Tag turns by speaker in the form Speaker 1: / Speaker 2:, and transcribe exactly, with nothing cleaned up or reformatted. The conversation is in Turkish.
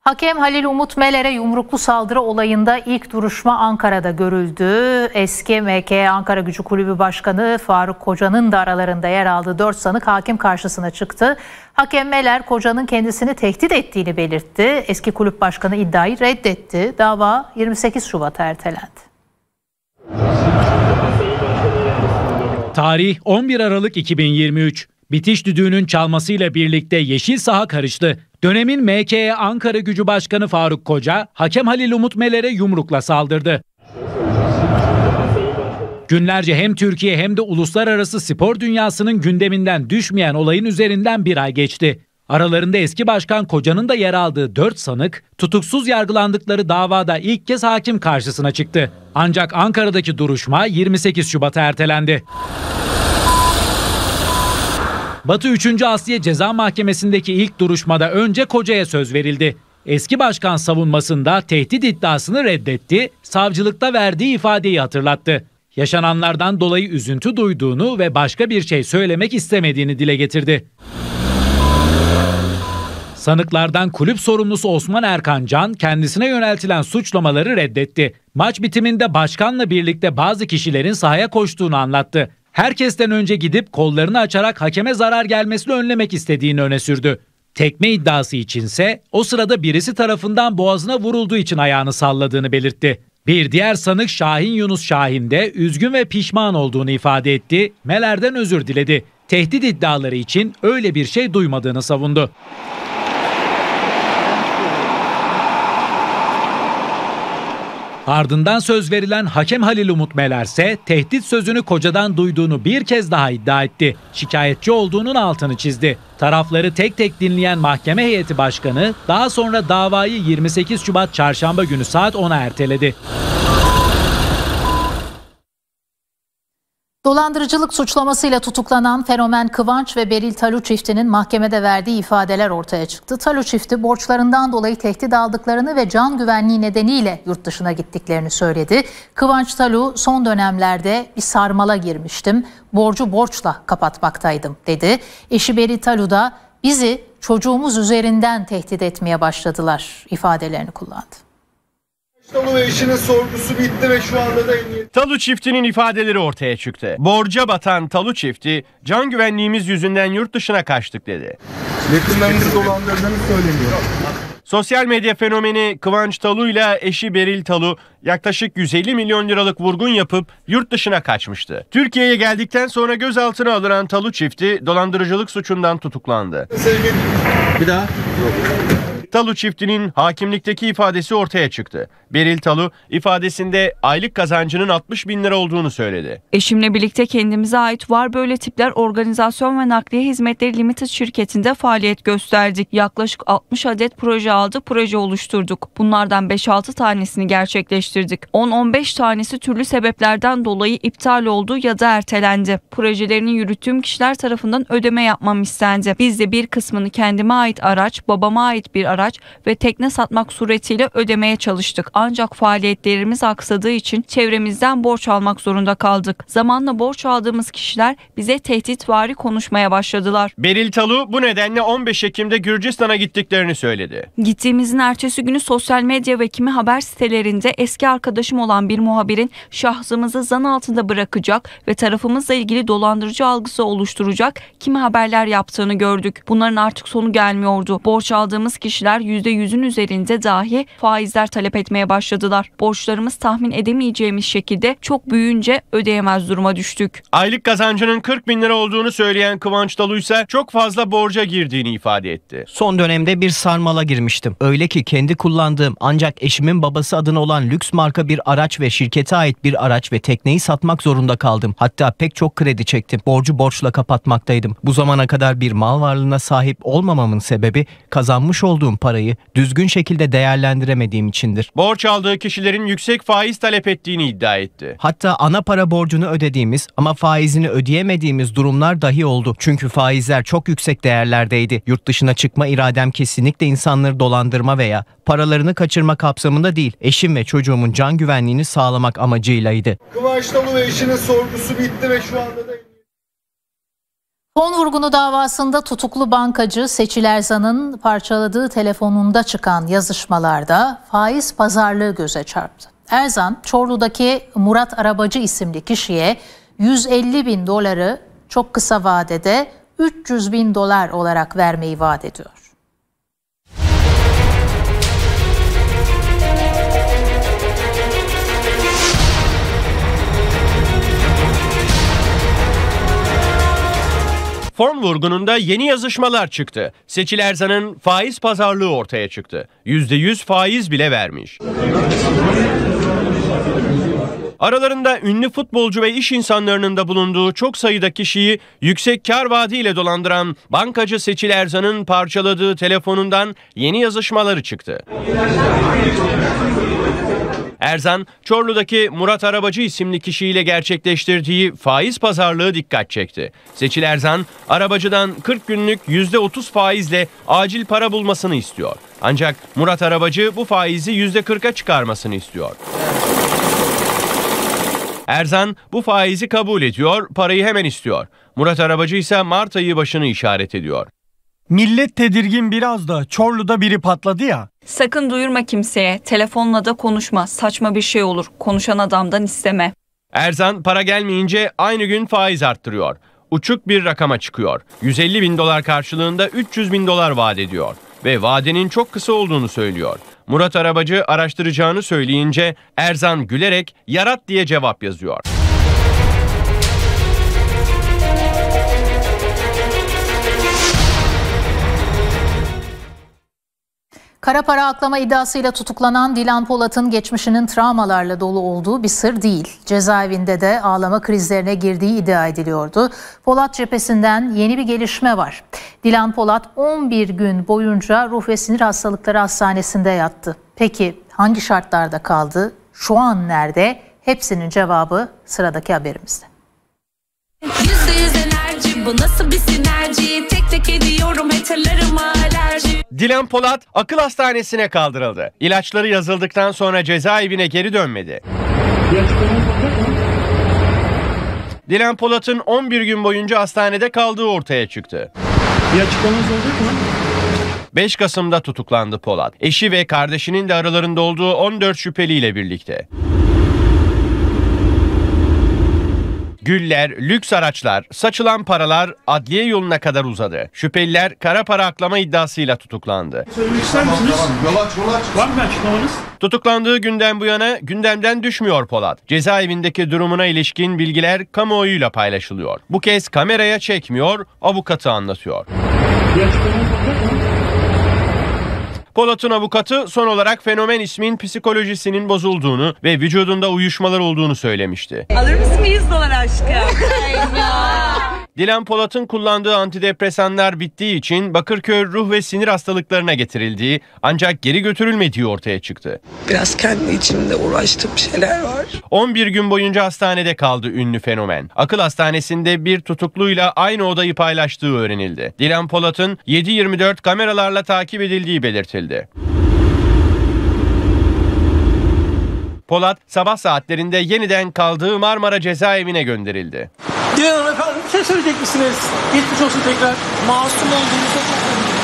Speaker 1: Hakem Halil Umut Meler'e yumruklu saldırı olayında ilk duruşma Ankara'da görüldü. Eski M K Ankara Gücü Kulübü Başkanı Faruk Koca'nın da aralarında yer aldığı dört sanık hakim karşısına çıktı. Hakem Meler Koca'nın kendisini tehdit ettiğini belirtti. Eski kulüp başkanı iddiayı reddetti. Dava yirmi sekiz Şubat'a ertelendi.
Speaker 2: Tarih on bir Aralık iki bin yirmi üç. Bitiş düdüğünün çalmasıyla birlikte yeşil saha karıştı. Dönemin M K Ankara Gücü Başkanı Faruk Koca, hakem Halil Umut Meler'e yumrukla saldırdı. Günlerce hem Türkiye hem de uluslararası spor dünyasının gündeminden düşmeyen olayın üzerinden bir ay geçti. Aralarında eski başkan Koca'nın da yer aldığı dört sanık, tutuksuz yargılandıkları davada ilk kez hakim karşısına çıktı. Ancak Ankara'daki duruşma yirmi sekiz Şubat'a ertelendi. Batı üçüncü Asliye Ceza Mahkemesi'ndeki ilk duruşmada önce Koca'ya söz verildi. Eski başkan savunmasında tehdit iddiasını reddetti, savcılıkta verdiği ifadeyi hatırlattı. Yaşananlardan dolayı üzüntü duyduğunu ve başka bir şey söylemek istemediğini dile getirdi. Sanıklardan kulüp sorumlusu Osman Erkan Can kendisine yöneltilen suçlamaları reddetti. Maç bitiminde başkanla birlikte bazı kişilerin sahaya koştuğunu anlattı. Herkesten önce gidip kollarını açarak hakeme zarar gelmesini önlemek istediğini öne sürdü. Tekme iddiası içinse o sırada birisi tarafından boğazına vurulduğu için ayağını salladığını belirtti. Bir diğer sanık Şahin Yunus Şahin de üzgün ve pişman olduğunu ifade etti, Meler'den özür diledi. Tehdit iddiaları için öyle bir şey duymadığını savundu. Ardından söz verilen hakem Halil Umut Meler ise tehdit sözünü Koca'dan duyduğunu bir kez daha iddia etti. Şikayetçi olduğunun altını çizdi. Tarafları tek tek dinleyen mahkeme heyeti başkanı daha sonra davayı yirmi sekiz Şubat Çarşamba günü saat ona erteledi.
Speaker 1: Dolandırıcılık suçlamasıyla tutuklanan fenomen Kıvanç ve Beril Talu çiftinin mahkemede verdiği ifadeler ortaya çıktı. Talu çifti borçlarından dolayı tehdit aldıklarını ve can güvenliği nedeniyle yurt dışına gittiklerini söyledi. Kıvanç Talu son dönemlerde bir sarmala girmiştim, borcu borçla kapatmaktaydım dedi. Eşi Beril Talu da bizi çocuğumuz üzerinden tehdit etmeye başladılar ifadelerini kullandı.
Speaker 3: Talu ve eşinin sorgusu bitti ve şu anda da emniyet.
Speaker 4: Talu çiftinin ifadeleri ortaya çıktı. Borca batan Talu çifti, can güvenliğimiz yüzünden yurt dışına kaçtık dedi.
Speaker 3: Yakınlarımızı dolandırdığını söyleniyor.
Speaker 4: Sosyal medya fenomeni Kıvanç Talu ile eşi Beril Talu yaklaşık yüz elli milyon liralık vurgun yapıp yurt dışına kaçmıştı. Türkiye'ye geldikten sonra gözaltına alınan Talu çifti dolandırıcılık suçundan tutuklandı.
Speaker 3: Sevgili... Bir daha.
Speaker 4: Talu çiftinin hakimlikteki ifadesi ortaya çıktı. Beril Talu ifadesinde aylık kazancının altmış bin lira olduğunu söyledi.
Speaker 5: Eşimle birlikte kendimize ait Var Böyle Tipler Organizasyon ve Nakliye Hizmetleri Limited şirketinde faaliyet gösterdik. Yaklaşık altmış adet proje aldık, proje oluşturduk. Bunlardan beş altı tanesini gerçekleştirdik. on on beş tanesi türlü sebeplerden dolayı iptal oldu ya da ertelendi. Projelerini yürüttüğüm kişiler tarafından ödeme yapmam istendi. Biz de bir kısmını kendime ait araç, babama ait bir araç araç ve tekne satmak suretiyle ödemeye çalıştık. Ancak faaliyetlerimiz aksadığı için çevremizden borç almak zorunda kaldık. Zamanla borç aldığımız kişiler bize tehditvari konuşmaya başladılar.
Speaker 4: Beril Talu bu nedenle on beş Ekim'de Gürcistan'a gittiklerini söyledi.
Speaker 5: Gittiğimizin ertesi günü sosyal medya ve kimi haber sitelerinde eski arkadaşım olan bir muhabirin şahsımızı zan altında bırakacak ve tarafımızla ilgili dolandırıcı algısı oluşturacak kimi haberler yaptığını gördük. Bunların artık sonu gelmiyordu. Borç aldığımız kişiler yüzde yüzün üzerinde dahi faizler talep etmeye başladılar. Borçlarımız tahmin edemeyeceğimiz şekilde çok büyüyünce ödeyemez duruma düştük.
Speaker 4: Aylık kazancının kırk bin lira olduğunu söyleyen Kıvanç Talu ise çok fazla borca girdiğini ifade etti.
Speaker 6: Son dönemde bir sarmala girmiştim. Öyle ki kendi kullandığım ancak eşimin babası adına olan lüks marka bir araç ve şirkete ait bir araç ve tekneyi satmak zorunda kaldım. Hatta pek çok kredi çektim. Borcu borçla kapatmaktaydım. Bu zamana kadar bir mal varlığına sahip olmamamın sebebi kazanmış olduğum parayı düzgün şekilde değerlendiremediğim içindir.
Speaker 4: Borç aldığı kişilerin yüksek faiz talep ettiğini iddia etti.
Speaker 6: Hatta ana para borcunu ödediğimiz ama faizini ödeyemediğimiz durumlar dahi oldu. Çünkü faizler çok yüksek değerlerdeydi. Yurt dışına çıkma iradem kesinlikle insanları dolandırma veya paralarını kaçırma kapsamında değil, eşim ve çocuğumun can güvenliğini sağlamak amacıylaydı.
Speaker 3: Kıvanç Talu ve eşinin sorgusu bitti ve şu anda da
Speaker 1: Fon vurgunu davasında tutuklu bankacı Seçil Erzan'ın parçaladığı telefonunda çıkan yazışmalarda faiz pazarlığı göze çarptı. Erzan, Çorlu'daki Murat Arabacı isimli kişiye yüz elli bin doları çok kısa vadede üç yüz bin dolar olarak vermeyi vaat ediyor.
Speaker 4: Fon vurgununda yeni yazışmalar çıktı. Seçil Erzan'ın faiz pazarlığı ortaya çıktı. yüzde yüz faiz bile vermiş. Aralarında ünlü futbolcu ve iş insanlarının da bulunduğu çok sayıda kişiyi yüksek kar vaadiyle dolandıran bankacı Seçil Erzan'ın parçaladığı telefonundan yeni yazışmaları çıktı. Erzan, Çorlu'daki Murat Arabacı isimli kişiyle gerçekleştirdiği faiz pazarlığı dikkat çekti. Seçil Erzan, Arabacı'dan kırk günlük yüzde otuz faizle acil para bulmasını istiyor. Ancak Murat Arabacı bu faizi yüzde kırka çıkarmasını istiyor. Erzan bu faizi kabul ediyor, parayı hemen istiyor. Murat Arabacı ise Mart ayı başını işaret ediyor.
Speaker 7: Millet tedirgin, biraz da Çorlu'da biri patladı ya.
Speaker 5: Sakın duyurma kimseye, telefonla da konuşma, saçma bir şey olur, konuşan adamdan isteme.
Speaker 4: Erzan para gelmeyince aynı gün faiz arttırıyor. Uçuk bir rakama çıkıyor. yüz elli bin dolar karşılığında üç yüz bin dolar vaat ediyor. Ve vadenin çok kısa olduğunu söylüyor. Murat Arabacı araştıracağını söyleyince Erzan gülerek yarat diye cevap yazıyor.
Speaker 1: Kara para aklama iddiasıyla tutuklanan Dilan Polat'ın geçmişinin travmalarla dolu olduğu bir sır değil. Cezaevinde de ağlama krizlerine girdiği iddia ediliyordu. Polat cephesinden yeni bir gelişme var. Dilan Polat on bir gün boyunca ruh ve sinir hastalıkları hastanesinde yattı. Peki hangi şartlarda kaldı? Şu an nerede? Hepsinin cevabı sıradaki haberimizde.
Speaker 8: yüzde yüz enerji, bu nasıl bir sinerji? Tek tek ediyorum hatırlarıma alerji.
Speaker 4: Dilan Polat akıl hastanesine kaldırıldı. İlaçları yazıldıktan sonra cezaevine geri dönmedi. Dilan Polat'ın on bir gün boyunca hastanede kaldığı ortaya çıktı.
Speaker 7: Bir açıklamanız olacak mı?
Speaker 4: beş Kasım'da tutuklandı Polat. Eşi ve kardeşinin de aralarında olduğu on dört şüpheliyle birlikte. Güller, lüks araçlar, saçılan paralar adliye yoluna kadar uzadı. Şüpheliler kara para aklama iddiasıyla tutuklandı.
Speaker 7: Söylemek ister misiniz?
Speaker 3: Yol aç, yol aç.
Speaker 7: Var mı açıklamanız?
Speaker 4: Tutuklandığı günden bu yana gündemden düşmüyor Polat. Cezaevindeki durumuna ilişkin bilgiler kamuoyuyla paylaşılıyor. Bu kez kameraya çekmiyor, avukatı anlatıyor.
Speaker 7: Bir açıklamanız olacak mı?
Speaker 4: Polat'ın avukatı son olarak Fenomen ismin psikolojisinin bozulduğunu ve vücudunda uyuşmalar olduğunu söylemişti.
Speaker 8: Alır mısın bir yüz dolar aşkım?
Speaker 4: Dilan Polat'ın kullandığı antidepresanlar bittiği için Bakırköy ruh ve sinir hastalıklarına getirildiği ancak geri götürülmediği ortaya çıktı.
Speaker 9: Biraz kendi içimde uğraştığım şeyler var.
Speaker 4: on bir gün boyunca hastanede kaldı ünlü Fenomen. Akıl hastanesinde bir tutukluyla aynı odayı paylaştığı öğrenildi. Dilan Polat'ın yedi yirmi dört kameralarla takip edildiği belirtildi. Polat sabah saatlerinde yeniden kaldığı Marmara cezaevine gönderildi.
Speaker 7: Dilan Hanım efendim, bir şey söyleyecek misiniz? Geçmiş olsun tekrar.
Speaker 9: Masum olduğumuza çok